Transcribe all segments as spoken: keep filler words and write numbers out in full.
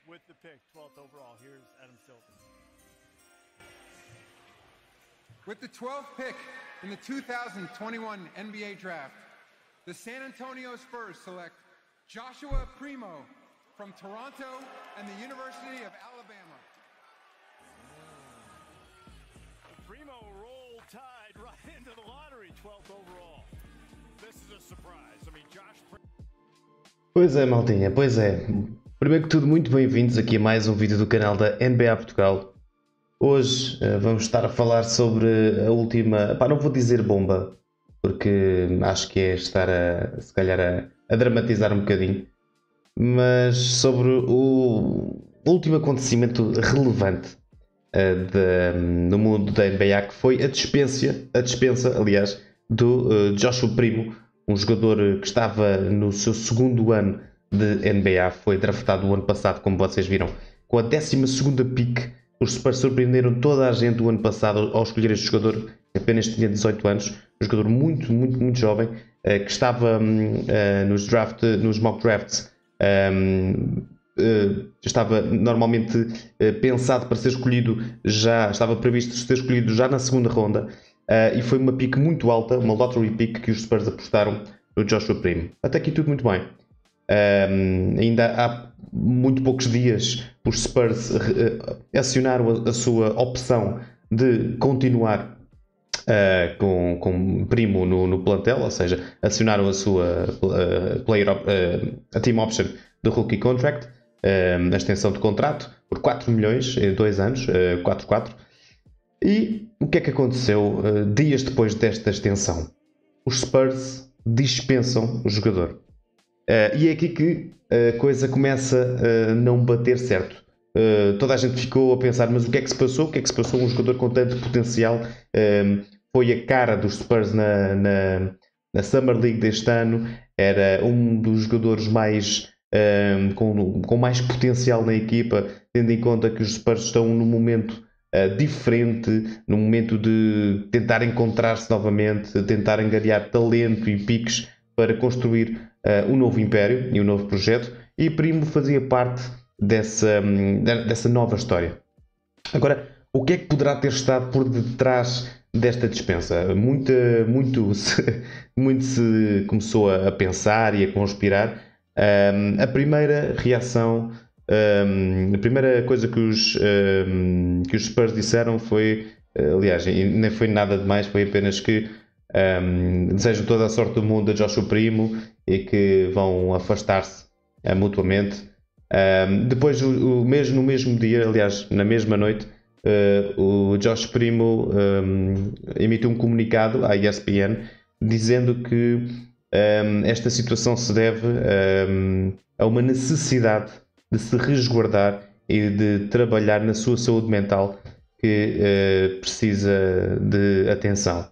with the pick, twelfth overall. Here's Adam Silver. With the twelfth pick in the two thousand twenty-one N B A Draft, the San Antonio Spurs select Joshua Primo from Toronto and the University of Alabama. Primo rolled Tide right into the lottery, twelfth overall. This is a surprise. I mean, Josh Primo. Pois é, maltinha, pois é. Primeiro que tudo, muito bem-vindos aqui a mais um vídeo do canal da N B A Portugal. Hoje uh, vamos estar a falar sobre a última... Pá, não vou dizer bomba, porque acho que é estar a, se calhar a, a dramatizar um bocadinho, mas sobre o último acontecimento relevante uh, de, no mundo da N B A, que foi a dispensa, a dispensa, aliás, do uh, Joshua Primo, um jogador que estava no seu segundo ano de N B A, foi draftado o ano passado, como vocês viram, com a décima segunda pick. Os Spurs surpreenderam toda a gente o ano passado ao escolher este jogador, que apenas tinha dezoito anos, um jogador muito, muito, muito jovem, uh, que estava um, uh, nos, draft, nos mock drafts, um, uh, estava normalmente uh, pensado para ser escolhido, já estava previsto ser escolhido já na segunda ronda, uh, e foi uma pick muito alta, uma lottery pick que os Spurs apostaram no Joshua Primo. Até aqui tudo muito bem. Um, ainda há muito poucos dias os Spurs uh, acionaram a, a sua opção de continuar uh, com, com Primo no, no plantel, ou seja, acionaram a sua uh, player op, uh, a team option do rookie contract, uh, a extensão de contrato por quatro milhões em dois anos, uh, quatro quatro. E o que é que aconteceu uh, dias depois desta extensão? Os Spurs dispensam o jogador. Uh, e é aqui que a coisa começa a não bater certo. Uh, toda a gente ficou a pensar, mas o que é que se passou? O que é que se passou? Um jogador com tanto potencial, uh, foi a cara dos Spurs na, na, na Summer League deste ano, era um dos jogadores mais, uh, com, com mais potencial na equipa, tendo em conta que os Spurs estão num momento uh, diferente, num momento de tentar encontrar-se novamente, de tentar angariar talento e piques para construir Uh, um novo império e um novo projeto, e Primo fazia parte dessa, um, dessa nova história. Agora, o que é que poderá ter estado por detrás desta dispensa? Muita, muito, se, muito se começou a pensar e a conspirar. Um, a primeira reação, um, a primeira coisa que os, um, que os Spurs disseram foi, aliás, nem foi nada demais, foi apenas que Um, desejam toda a sorte do mundo a Joshua Primo e que vão afastar-se uh, mutuamente. Um, depois, o, o mesmo, no mesmo dia, aliás, na mesma noite, uh, o Josh Primo um, emitiu um comunicado à E S P N dizendo que um, esta situação se deve um, a uma necessidade de se resguardar e de trabalhar na sua saúde mental, que uh, precisa de atenção.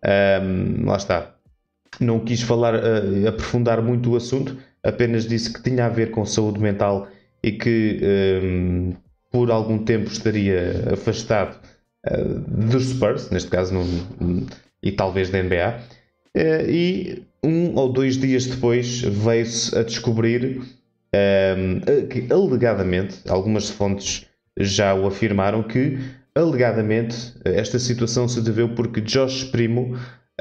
Um, lá está, não quis falar, uh, aprofundar muito o assunto, apenas disse que tinha a ver com saúde mental e que um, por algum tempo estaria afastado uh, dos Spurs, neste caso não, e talvez da N B A, uh, e um ou dois dias depois veio-se a descobrir um, que alegadamente, algumas fontes já o afirmaram, que alegadamente, esta situação se deveu porque Josh Primo,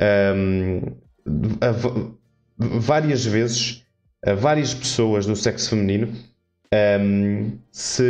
um, a, a, várias vezes, a várias pessoas do sexo feminino, um, se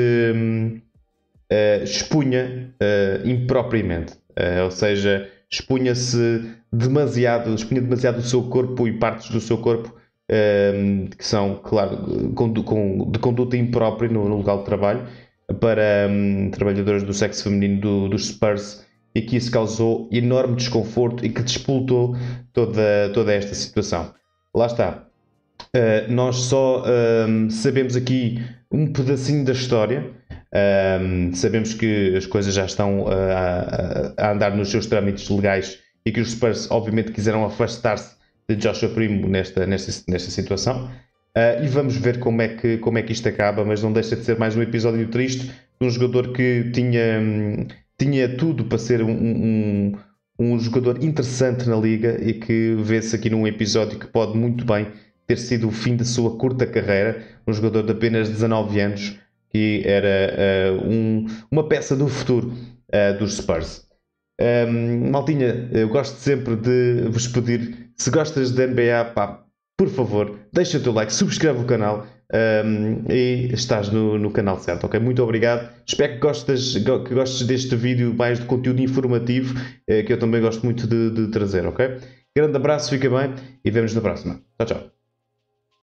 uh, expunha uh, impropriamente, uh, ou seja, expunha-se demasiado, expunha demasiado o seu corpo e partes do seu corpo um, que são, claro, com, com, de conduta imprópria no, no local de trabalho, para um, trabalhadoras do sexo feminino do, dos Spurs, e que isso causou enorme desconforto e que despoltou toda, toda esta situação. Lá está. Uh, nós só um, sabemos aqui um pedacinho da história. Um, sabemos que as coisas já estão uh, a, a andar nos seus trâmites legais e que os Spurs obviamente quiseram afastar-se de Joshua Primo nesta, nesta, nesta situação. Uh, e vamos ver como é, que, como é que isto acaba, mas não deixa de ser mais um episódio triste de um jogador que tinha, um, tinha tudo para ser um, um, um jogador interessante na liga e que vê-se aqui num episódio que pode muito bem ter sido o fim da sua curta carreira, um jogador de apenas dezanove anos, que era uh, um, uma peça do futuro uh, dos Spurs. Um, maltinha, eu gosto sempre de vos pedir, se gostas de N B A, pá, por favor, deixa o teu like, subscreve o canal um, e estás no, no canal certo, ok? Muito obrigado, espero que gostes, que gostes deste vídeo mais de conteúdo informativo, eh, que eu também gosto muito de, de trazer, ok? Grande abraço, fica bem e vemos na próxima. Tchau, tchau.